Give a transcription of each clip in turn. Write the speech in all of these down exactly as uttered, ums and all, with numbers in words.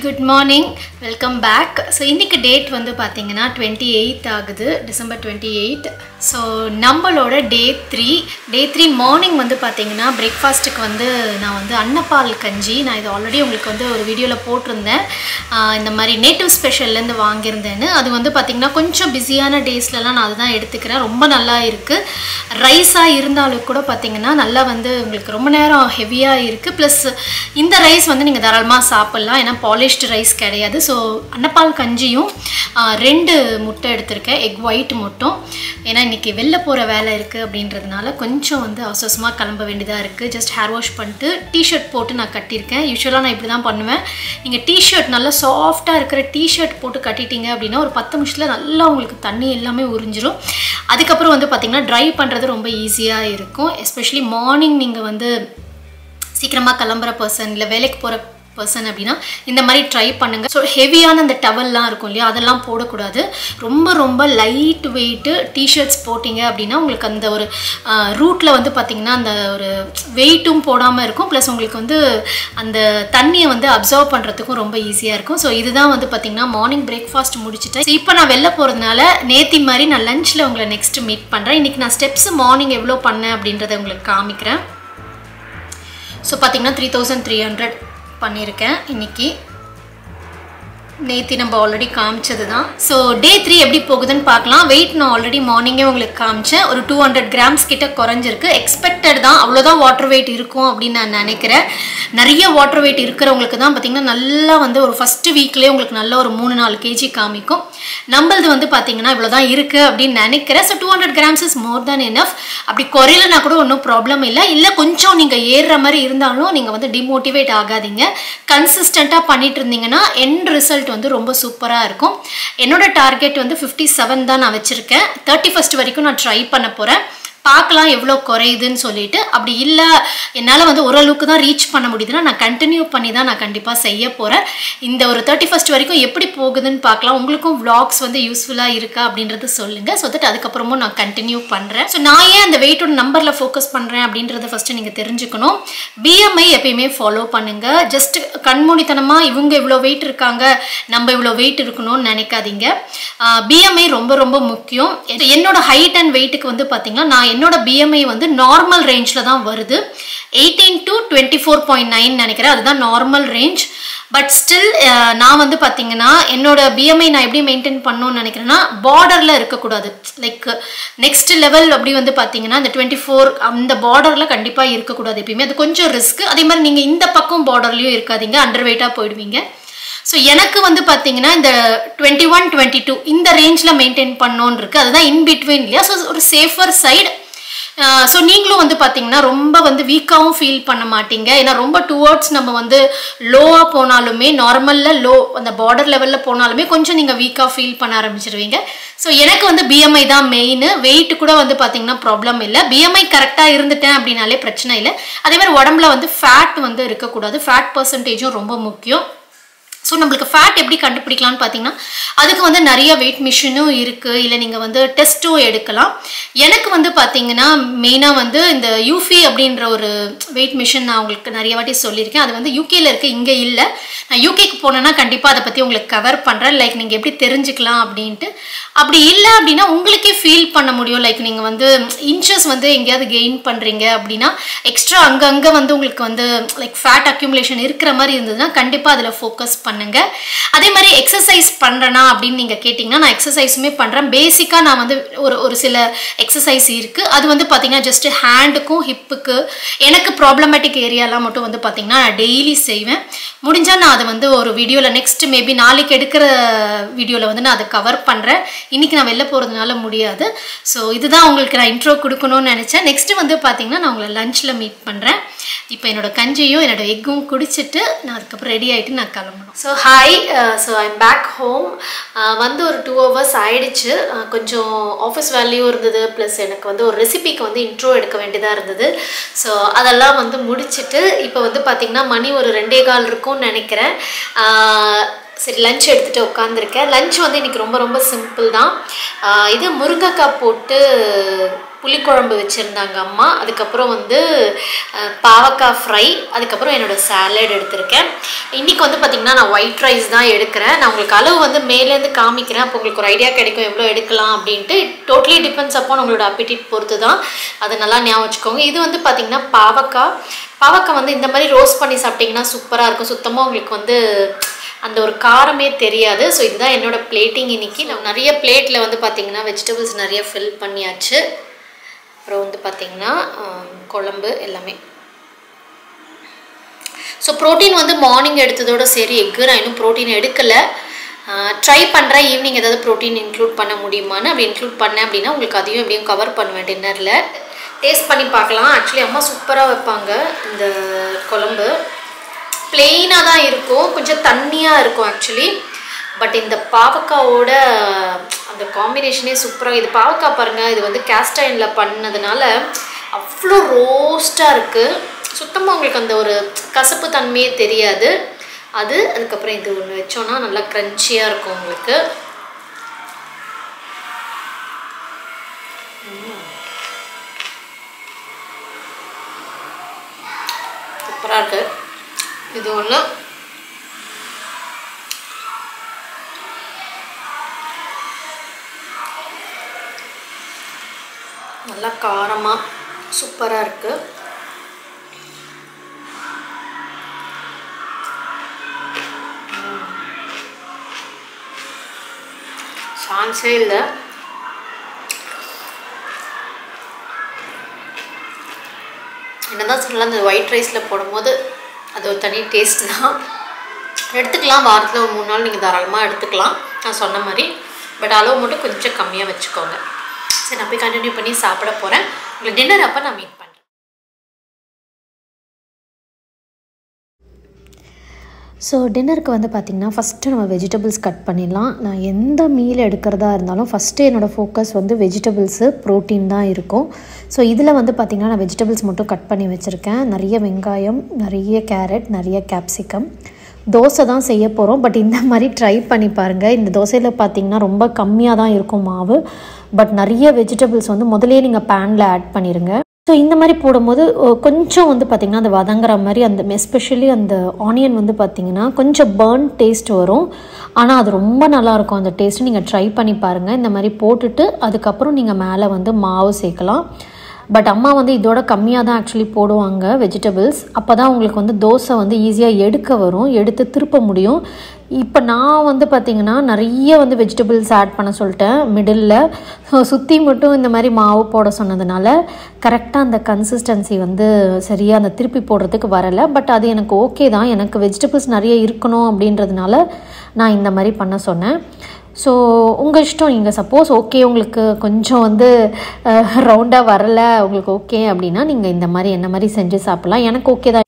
good morning, welcome back. So இன்னைக்கு date வந்து பாத்தீங்கன்னா twenty-eighth ஆகுது, December twenty-eighth. So நம்மளோட day three day three morning வந்து பாத்தீங்கன்னா பிரேக்ஃபாஸ்ட்டுக்கு வந்து நான் வந்து அன்னப்பால் கஞ்சி, நான் இது ஆல்ரெடி உங்களுக்கு வந்து ஒரு வீடியோல போட்டிருந்தேன். இந்த மாதிரி நேட்டிவ் ஸ்பெஷல்ல இருந்து வாங்கியிருந்தேன்னு. அது வந்து பாத்தீங்கன்னா கொஞ்சம் பிஸியான டேஸ்லலாம் நான் அதுதான் எடுத்துக்கிறேன். ரொம்ப நல்லா இருக்கு. ரைஸா இருந்தாலும் கூட பாத்தீங்கன்னா நல்லா வந்து உங்களுக்கு ரொம்ப நேரம் ஹெவியா இருக்கு. ப்ளஸ் இந்த ரைஸ் வந்து நீங்க தாராளமா சாப்பிடலாம், ஏன்னா பாலிஷ்டு ரைஸ் கிடையாது. ஸோ அன்னப்பால் கஞ்சியும் ரெண்டு முட்டை எடுத்திருக்கேன், எக் ஒயிட் மட்டும். ஏன்னா இன்றைக்கி வெளில போகிற வேலை இருக்குது அப்படின்றதுனால கொஞ்சம் வந்து அவசரமாக கிளம்ப வேண்டியதாக இருக்குது. ஜஸ்ட் ஹேர் வாஷ் பண்ணிட்டு டிஷர்ட் போட்டு நான் கட்டியிருக்கேன். யூஸ்வலாக நான் இப்படி தான் பண்ணுவேன். நீங்கள் டிஷர்ட் நல்லா சாஃப்டாக இருக்கிற டிஷர்ட் போட்டு கட்டிட்டீங்க அப்படின்னா ஒரு பத்து நிமிஷத்தில் நல்லா உங்களுக்கு தண்ணி எல்லாமே உறிஞ்சிரும். அதுக்கப்புறம் வந்து பார்த்திங்கன்னா ட்ரை பண்ணுறது ரொம்ப ஈஸியாக இருக்கும். எஸ்பெஷலி மார்னிங் நீங்கள் வந்து சீக்கிரமாக கிளம்புற பர்சன் இல்லை வேலைக்கு போகிற பர்சன் அப்படின்னா இந்த மாதிரி ட்ரை பண்ணுங்கள். ஸோ ஹெவியான அந்த டவல்லாம் இருக்கும் இல்லையா, அதெல்லாம் போடக்கூடாது. ரொம்ப ரொம்ப லைட் வெயிட்டு டிஷர்ட்ஸ் போட்டிங்க அப்படின்னா உங்களுக்கு அந்த ஒரு ரூட்டில் வந்து பார்த்திங்கன்னா அந்த ஒரு வெயிட்டும் போடாமல் இருக்கும். ப்ளஸ் உங்களுக்கு வந்து அந்த தண்ணியை வந்து அப்சர்வ் பண்ணுறதுக்கும் ரொம்ப ஈஸியாக இருக்கும். ஸோ இதுதான் வந்து பார்த்திங்கன்னா மார்னிங் பிரேக்ஃபாஸ்ட் முடிச்சுட்டேன். ஸோ இப்போ நான் வெளில போகிறதுனால நேத்தி மாதிரி நான் லஞ்சில் உங்களை நெக்ஸ்ட் மீட் பண்ணுறேன். இன்றைக்கி நான் ஸ்டெப்ஸ் மார்னிங் எவ்வளோ பண்ணேன் அப்படின்றத உங்களுக்கு காமிக்கிறேன். ஸோ பார்த்திங்கன்னா த்ரீ தௌசண்ட் த்ரீ ஹண்ட்ரட் பண்ணியிருக்கேன் இன்னைக்கு. நேற்று நம்ம ஆல்ரெடி காமிச்சது தான். ஸோ டே த்ரீ எப்படி போகுதுன்னு பார்க்கலாம். வெயிட் நான் ஆல்ரெடி மார்னிங்கே உங்களுக்கு காமிச்சேன். ஒரு டூ ஹண்ட்ரட் கிராம்ஸ் கிட்ட குறைஞ்சிருக்கு. எக்ஸ்பெக்டட் தான், அவ்வளோதான் வாட்டர் வெயிட் இருக்கும் அப்படின்னு நான் நினைக்கிறேன். நிறைய வாட்டர் வெயிட் இருக்கிறவங்களுக்கு தான் பார்த்திங்கன்னா நல்லா வந்து ஒரு ஃபஸ்ட்டு வீக்லேயே உங்களுக்கு நல்ல ஒரு மூணு நாலு கேஜி காமிக்கும். நம்மளது வந்து பார்த்திங்கன்னா இவ்வளோ தான் இருக்குது அப்படின்னு நினைக்கிறேன். So two hundred grams is more than enough. அப்படி குறையிலனா கூட ஒன்றும் ப்ராப்ளம் இல்லை. இல்லை கொஞ்சம் நீங்கள் ஏறுற மாதிரி இருந்தாலும் நீங்கள் வந்து டிமோட்டிவேட் ஆகாதீங்க. கன்சிஸ்டண்ட்டாக பண்ணிட்டு இருந்தீங்கன்னா எண்ட் ரிசல்ட் வந்து ரொம்ப சூப்பராக இருக்கும். என்னோட டார்கெட் வந்து ஃபிஃப்டி செவன் தான் நான் வச்சுருக்கேன். தேர்ட்டி ஃபர்ஸ்ட் வரைக்கும் நான் ட்ரை பண்ண போகிறேன். பார்க்கலாம் எவ்வளோ குறையுதுன்னு சொல்லிட்டு. அப்படி இல்லை என்னால் வந்து ஓரளவுக்கு தான் ரீச் பண்ண முடியுதுன்னா நான் கண்டினியூ பண்ணி தான் நான் கண்டிப்பாக செய்ய போகிறேன். இந்த ஒரு தேர்ட்டி ஃபர்ஸ்ட் வரைக்கும் எப்படி போகுதுன்னு பார்க்கலாம். உங்களுக்கும் விளாக்ஸ் வந்து யூஸ்ஃபுல்லாக இருக்கா அப்படின்றது சொல்லுங்கள். ஸோ தட் அதுக்கப்புறமும் நான் கண்டினியூ பண்ணுறேன். ஸோ நான் ஏன் அந்த வெயிட்டோட நம்பரில் ஃபோக்கஸ் பண்ணுறேன் அப்படின்றத ஃபஸ்ட்டு நீங்கள் தெரிஞ்சுக்கணும். பிஎம்ஐ எப்பயுமே ஃபாலோ பண்ணுங்கள். ஜஸ்ட் கண்மூடித்தனமாக இவங்க இவ்வளோ வெயிட் இருக்காங்க, நம்ம இவ்வளோ வெயிட் இருக்கணும்னு நினைக்காதீங்க. பிஎம்ஐ ரொம்ப ரொம்ப முக்கியம். என்னோட ஹைட் அண்ட் வெயிட்டுக்கு வந்து பார்த்தீங்கன்னா நான் என்னோட பிஎம்ஐ வந்து நார்மல் ரேஞ்சில் தான் வருது. Eighteen to twenty four point nine நினைக்கிறேன், அதுதான் நார்மல் ரேஞ்ச். பட் ஸ்டில் நான் வந்து பார்த்தீங்கன்னா என்னோட பிஎம்ஐ நான் எப்படி மெயின்டைன் பண்ணணும்னு நினைக்கிறேன்னா பார்டரில் இருக்கக்கூடாது. லைக் நெக்ஸ்ட் லெவல் அப்படி வந்து பார்த்தீங்கன்னா இந்த டுவெண்ட்டி ஃபோர் அந்த பார்டரில் கண்டிப்பாக இருக்கக்கூடாது எப்பயுமே. அது கொஞ்சம் ரிஸ்க். அதே மாதிரி நீங்கள் இந்த பக்கம் பார்டர்லையும் இருக்காதீங்க, அண்டர் வெயிட்டாக போயிடுவீங்க. ஸோ எனக்கு வந்து பார்த்தீங்கன்னா இந்த டுவெண்ட்டி ஒன் டுவெண்ட்டி டூ இந்த ரேஞ்சில் மெயின்டைன் பண்ணோன்னு இருக்குது. அதுதான் இன் பிட்வீன் இல்லையா. ஸோ ஒரு சேஃபர் சைடு. ஸோ நீங்களும் வந்து பார்த்தீங்கன்னா ரொம்ப வந்து வீக்காகவும் ஃபீல் பண்ண மாட்டீங்க. ஏன்னா ரொம்ப டுவர்ட்ஸ் நம்ம வந்து லோவாக போனாலுமே, நார்மலில் லோ அந்த பார்டர் லெவலில் போனாலுமே கொஞ்சம் நீங்கள் வீக்காக ஃபீல் பண்ண ஆரம்பிச்சிருவீங்க. ஸோ எனக்கு வந்து பிஎம்ஐ தான் மெயின். வெயிட் கூட வந்து பார்த்தீங்கன்னா ப்ராப்ளம் இல்லை. பிஎம்ஐ கரெக்டாக இருந்துட்டேன் அப்படின்னாலே பிரச்சனை இல்லை. அதே மாதிரி உடம்புல வந்து ஃபேட் வந்து இருக்கக்கூடாது. ஃபேட் பர்சன்டேஜும் ரொம்ப முக்கியம். ஸோ நம்மளுக்கு ஃபேட் எப்படி கண்டுபிடிக்கலான்னு பார்த்தீங்கன்னா அதுக்கு வந்து நிறைய வெயிட் மிஷினும் இருக்குது. இல்லை நீங்கள் வந்து டெஸ்ட்டும் எடுக்கலாம். எனக்கு வந்து பார்த்தீங்கன்னா மெயினாக வந்து இந்த யூஃபி அப்படின்ற ஒரு வெயிட் மிஷின் நான் உங்களுக்கு நிறைய வாட்டி சொல்லியிருக்கேன். அது வந்து யூகேயில் இருக்குது, இங்கே இல்லை. நான் யூகேக்கு போனேன்னா கண்டிப்பாக அதை பற்றி உங்களுக்கு கவர் பண்ணுறேன். லைக் நீங்கள் எப்படி தெரிஞ்சுக்கலாம் அப்படின்ட்டு. அப்படி இல்லை அப்படின்னா உங்களுக்கே ஃபீல் பண்ண முடியும். லைக் நீங்கள் வந்து இன்ச்சஸ் வந்து எங்கேயாவது கெயின் பண்ணுறீங்க அப்படின்னா எக்ஸ்ட்ரா அங்கங்கே வந்து உங்களுக்கு வந்து லைக் ஃபேட் அக்யூமுலேஷன் இருக்கிற மாதிரி இருந்ததுன்னா கண்டிப்பாக அதில் ஃபோக்கஸ் பண்ணுங்க. அதே மாதிரி எக்ஸசைஸ் பண்றேனா அப்படின்னு நீங்க கேட்டீங்கன்னா நான் எக்ஸசைஸுமே பண்றேன். பேசிக்கா நான் வந்து ஒரு ஒரு சில எக்ஸசைஸ் இருக்கு. அது வந்து பாத்தீங்கன்னா ஜஸ்ட் ஹேண்டுக்கும் ஹிப்புக்கு எனக்கு ப்ராப்ளமேட்டிக் ஏரியாலாம் மட்டும் வந்து பாத்தீங்கன்னா நான் டெய்லி செய்வேன். முடிஞ்சா நான் அதை வந்து ஒரு வீடியோல நெக்ஸ்ட் மேபி நாளைக்கு எடுக்கிற வீடியோல வந்து நான் அதை கவர் பண்றேன். இன்னைக்கு நான் வெளில போறதுனால முடியாது. ஸோ இதுதான் உங்களுக்கு நான் இன்ட்ரோ கொடுக்கணும்னு நினைச்சேன். நெக்ஸ்ட் வந்து பாத்தீங்கன்னா நான் உங்களை லஞ்ச்ல மீட் பண்றேன். இப்போ என்னோட கஞ்சியும் என்னோட எக்கும் குடிச்சிட்டு நான் அதுக்கப்புறம் ரெடி ஆகிட்டு நான் கிளம்பணும். So hi, so I'm back home. வந்து ஒரு டூ ஹவர்ஸ் ஆயிடுச்சு. கொஞ்சம் ஆஃபீஸ் வேலையும் இருந்தது, ப்ளஸ் எனக்கு வந்து ஒரு ரெசிபிக்கு வந்து இன்ட்ரோ எடுக்க வேண்டியதாக இருந்தது. ஸோ அதெல்லாம் வந்து முடிச்சுட்டு இப்போ வந்து பார்த்திங்கன்னா மணி ஒரு ரெண்டே கால் இருக்கும்னு நினைக்கிறேன். சரி லஞ்ச் எடுத்துகிட்டு உட்காந்துருக்கேன். லஞ்ச் வந்து இன்றைக்கி ரொம்ப ரொம்ப சிம்பிள் தான். இது முருங்கைக்காய் போட்டு புளிக்குழம்பு வச்சுருந்தாங்க அம்மா. அதுக்கப்புறம் வந்து பாவக்காய் ஃப்ரை, அதுக்கப்புறம் என்னோடய சாலட் எடுத்திருக்கேன். இன்றைக்கி வந்து பார்த்திங்கன்னா நான் ஒயிட் ரைஸ் தான் எடுக்கிறேன். நான் உங்களுக்கு அளவு வந்து மேலேருந்து காமிக்கிறேன், அப்போ உங்களுக்கு ஒரு ஐடியா கிடைக்கும் எவ்வளோ எடுக்கலாம் அப்படின்ட்டு. டோட்டலி டிபெண்ட்ஸ் அப்பான் உங்களோட அப்பிட்டிட் பொறுத்து தான், அதை நல்லா ஞாபகம் வச்சுக்கோங்க. இது வந்து பார்த்திங்கன்னா பாவக்காய் பாவக்காய் வந்து இந்த மாதிரி ரோஸ்ட் பண்ணி சாப்பிட்டிங்கன்னா சூப்பராக இருக்கும். சுத்தமாக உங்களுக்கு வந்து அந்த ஒரு காரமே தெரியாது. ஸோ இதுதான் என்னோடய பிளேட்டிங் இன்றைக்கி. நான் நிறைய பிளேட்டில் வந்து பார்த்திங்கன்னா வெஜிடபிள்ஸ் நிறைய ஃபில் பண்ணியாச்சு. அப்புறம் வந்து பார்த்திங்கன்னா குழம்பு எல்லாமே. ஸோ ப்ரோட்டீன் வந்து மார்னிங் எடுத்ததோடு சரி, எக்கு நான் இன்னும் ப்ரோட்டீன் எடுக்கலை. ட்ரை பண்ணுறேன் ஈவினிங் ஏதாவது ப்ரோட்டீன் இன்க்ளூட் பண்ண முடியுமான்னு. அப்படி இன்க்ளூட் பண்ணேன் அப்படின்னா உங்களுக்கு அதையும் எப்படியும் கவர் பண்ணுவேன் டின்னரில். டேஸ்ட் பண்ணி பார்க்கலாம். ஆக்சுவலி அம்மா சூப்பராக வைப்பாங்க இந்த குழம்பு. பிளெயினாக தான் இருக்கும், கொஞ்சம் தண்ணியாக இருக்கும் ஆக்சுவலி. பட் இந்த பாவக்காவோட அந்த காம்பினேஷனே சூப்பராக. இது பாவக்காய் பாருங்கள், இது வந்து கேஸ்ட் அயனில் பண்ணதுனால அவ்வளோ ரோஸ்ட்டாக இருக்குது. சுத்தமாக உங்களுக்கு அந்த ஒரு கசப்பு தன்மையே தெரியாது அது. அதுக்கப்புறம் இது ஒன்று வச்சோன்னா நல்லா க்ரன்ச்சியாக இருக்கும் உங்களுக்கு. சூப்பராக இருக்குது. இது ஒன்று. நல்லா காரமாக சூப்பராக இருக்குது. சான்ஸே இல்லை. என்னதான் சொல்லலாம், அந்த ஒயிட் ரைஸில் போடும்போது அது ஒரு தனி டேஸ்ட் தான். எடுத்துக்கலாம், வாரத்தில் ஒரு மூணு நாள் நீங்கள் தாராளமாக எடுத்துக்கலாம் நான் சொன்ன மாதிரி. பட் அளவு மட்டும் கொஞ்சம் கம்மியாக வச்சுக்கோங்க. சரி, நான் போய் கண்டினியூ பண்ணி சாப்பிட போகிறேன். உங்களுக்கு டின்னர் அப்போ நான் மீட் பண்ணுறேன். ஸோ டின்னருக்கு வந்து பார்த்திங்கன்னா ஃபஸ்ட்டு நம்ம வெஜிடபிள்ஸ் கட் பண்ணிடலாம். நான் எந்த மீல் எடுக்கிறதா இருந்தாலும் ஃபஸ்ட்டு என்னோடய ஃபோக்கஸ் வந்து வெஜிடபிள்ஸு, ப்ரோட்டீன் தான் இருக்கும். ஸோ இதில் வந்து பார்த்திங்கன்னா நான் வெஜிடபிள்ஸ் மட்டும் கட் பண்ணி வச்சுருக்கேன். நிறைய வெங்காயம், நிறைய கேரட், நிறைய கேப்சிகம். தோசை தான் செய்ய போகிறோம். பட் இந்த மாதிரி ட்ரை பண்ணி பாருங்கள். இந்த தோசையில் பார்த்திங்கன்னா ரொம்ப கம்மியாக தான் இருக்கும் மாவு. பட் நிறைய வெஜிடபிள்ஸ் வந்து முதலே நீங்கள் பேனில் ஆட் பண்ணிடுங்க. ஸோ இந்த மாதிரி போடும்போது கொஞ்சம் வந்து பார்த்திங்கன்னா அந்த வதங்குற மாதிரி, அந்த எஸ்பெஷலி அந்த ஆனியன் வந்து பார்த்திங்கன்னா கொஞ்சம் பர்ன் டேஸ்ட் வரும். ஆனால் அது ரொம்ப நல்லாயிருக்கும் அந்த டேஸ்ட்டு. நீங்கள் ட்ரை பண்ணி பாருங்கள். இந்த மாதிரி போட்டுட்டு அதுக்கப்புறம் நீங்கள் மேலே வந்து மாவு சேர்க்கலாம். பட் அம்மா வந்து இதோட கம்மியாக தான் ஆக்சுவலி போடுவாங்க வெஜிடபிள்ஸ். அப்போ தான் உங்களுக்கு வந்து தோசை வந்து ஈஸியாக எடுக்க வரும், எடுத்து திருப்ப முடியும். இப்போ நான் வந்து பார்த்திங்கன்னா நிறைய வந்து வெஜிடபிள்ஸ் ஆட் பண்ண சொல்லிட்டேன் மிடில். ஸோ சுற்றி மட்டும் இந்த மாதிரி மாவு போட சொன்னதுனால கரெக்டாக அந்த கன்சிஸ்டன்சி வந்து சரியாக அந்த திருப்பி போடுறதுக்கு வரலை. பட் அது எனக்கு ஓகே தான். எனக்கு வெஜிடபிள்ஸ் நிறைய இருக்கணும் அப்படின்றதுனால நான் இந்த மாதிரி பண்ண சொன்னேன். ஸோ உங்கள் இஷ்டம். நீங்கள் சப்போஸ் ஓகே உங்களுக்கு கொஞ்சம் வந்து ரவுண்டாக வரலை, உங்களுக்கு ஓகே அப்படின்னா நீங்கள் இந்த மாதிரி என்ன மாதிரி செஞ்சு சாப்பிட்லாம். எனக்கு ஓகே தான்.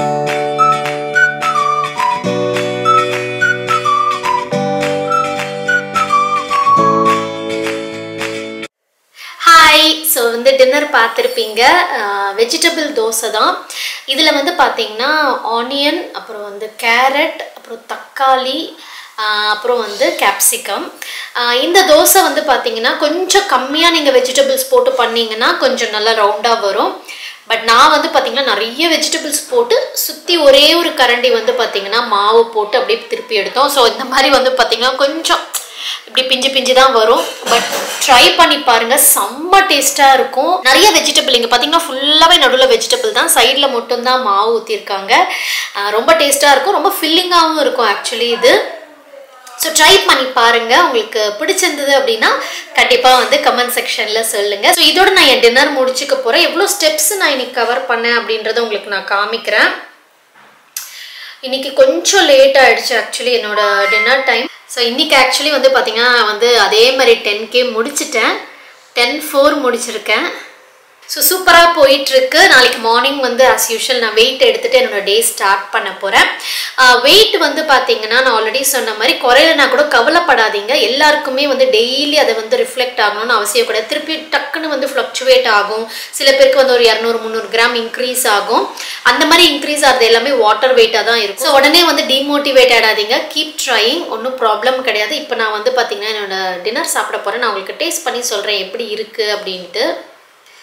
ஹாய். ஸோ வந்து டின்னர் பார்த்துருப்பீங்க. வெஜிடபிள் தோசை தான். இதில் வந்து பார்த்திங்கன்னா ஆனியன், அப்புறம் வந்து கேரட், அப்புறம் தக்காளி, அப்புறம் வந்து கேப்சிகம். இந்த தோசை வந்து பார்த்திங்கன்னா கொஞ்சம் கம்மியாக நீங்கள் வெஜிடபிள்ஸ் போட்டு பண்ணிங்கன்னா கொஞ்சம் நல்லா ரவுண்டாக வரும். பட் நான் வந்து பார்த்திங்கன்னா நிறைய வெஜிடபிள்ஸ் போட்டு சுற்றி ஒரே ஒரு கரண்டி வந்து பார்த்திங்கன்னா மாவு போட்டு அப்படியே திருப்பி எடுத்தோம். ஸோ இந்த மாதிரி வந்து பார்த்திங்கன்னா கொஞ்சம் இப்படி பிஞ்சு பிஞ்சு தான் வரும். பட் ட்ரை பண்ணி பாருங்கள், செம்ம டேஸ்ட்டாக இருக்கும். நிறைய வெஜிடபிள் இங்கே பார்த்தீங்கன்னா ஃபுல்லாகவே நடுவில் வெஜிடபிள் தான், சைடில் மட்டும்தான் மாவு ஊற்றிருக்காங்க. ரொம்ப டேஸ்ட்டாக இருக்கும், ரொம்ப ஃபில்லிங்காகவும் இருக்கும் ஆக்சுவலி இது. ஸோ ட்ரை பண்ணி பாருங்கள். உங்களுக்கு பிடிச்சிருந்தது அப்படின்னா கண்டிப்பாக வந்து கமெண்ட் செக்ஷனில் சொல்லுங்கள். ஸோ இதோட நான் என் டின்னர் முடிச்சுக்க போகிறேன். எவ்வளோ ஸ்டெப்ஸ் நான் இன்னைக்கு கவர் பண்ணேன் அப்படின்றத உங்களுக்கு நான் காமிக்கிறேன். இன்னைக்கு கொஞ்சம் லேட் ஆகிடுச்சு ஆக்சுவலி என்னோட டின்னர் டைம். ஸோ இன்றைக்கி ஆக்சுவலி வந்து பார்த்திங்கன்னா வந்து அதே மாதிரி டென் கே முடிச்சிட்டேன். டென் ஃபோர் முடிச்சிருக்கேன். ஸோ சூப்பராக போயிட்டுருக்கு. நாளைக்கு மார்னிங் வந்து ஆஸ் யூஷுவல் நான் வெயிட் எடுத்துகிட்டு என்னோடய டே ஸ்டார்ட் பண்ண போகிறேன். வெயிட் வந்து பார்த்திங்கன்னா நான் ஆல்ரெடி சொன்ன மாதிரி குறையிலனா கூட கவலைப்படாதீங்க. எல்லாருக்குமே வந்து டெய்லி அதை வந்து ரிஃப்ளெக்ட் ஆகணும்னு அவசியம் கிடையாது. திருப்பி டக்குன்னு வந்து ஃப்ளக்சுவேட் ஆகும். சில பேருக்கு வந்து ஒரு இரநூறு முந்நூறு கிராம் இன்க்ரீஸ் ஆகும். அந்த மாதிரி இன்க்ரீஸ் ஆகிறது எல்லாமே வாட்டர் வெயிட்டாக தான் இருக்கும். ஸோ உடனே வந்து டிமோட்டிவேட் ஆகாதீங்க. கீப் ட்ரையிங், ஒன்றும் ப்ராப்ளம் கிடையாது. இப்போ நான் வந்து பார்த்திங்கன்னா என்னோட டின்னர் சாப்பிட போகிறேன். நான் உங்களுக்கு டேஸ்ட் பண்ணி சொல்கிறேன் எப்படி இருக்குது அப்படின்ட்டு.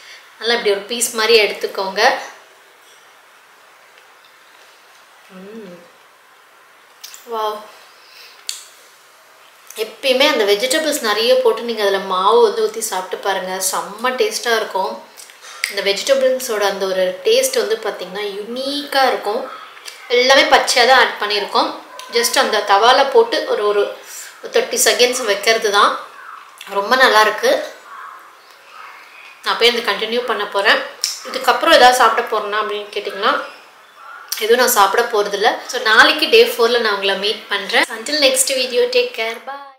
நல்லா இப்படி ஒரு பீஸ் மாதிரி எடுத்துக்கோங்க. வாவ், எப்பயுமே அந்த வெஜிடபிள்ஸ் நிறைய போட்டு நீங்கள் அதில் மாவு வந்து ஊற்றி சாப்பிட்டு பாருங்கள், செம்ம டேஸ்ட்டாக இருக்கும். இந்த வெஜிடபிள்ஸோட அந்த ஒரு டேஸ்ட் வந்து பார்த்திங்கன்னா யுனீக்காக இருக்கும். எல்லாமே பச்சையாக தான் ஆட் பண்ணியிருக்கோம். ஜஸ்ட் அந்த தவாவில் போட்டு ஒரு ஒரு தேர்ட்டி செகண்ட்ஸ் வைக்கிறது தான். ரொம்ப நல்லாயிருக்கு. நான் போய் இந்த கண்டினியூ பண்ண போகிறேன். இதுக்கப்புறம் எதாவது சாப்பிட போகிறேன்னா அப்படின்னு கேட்டிங்கன்னா எதுவும் நான் சாப்பிட போகிறதில்ல. ஸோ நாளைக்கு டே ஃபோரில் நான் உங்களை மீட் பண்ணுறேன். until next video, take care, bye.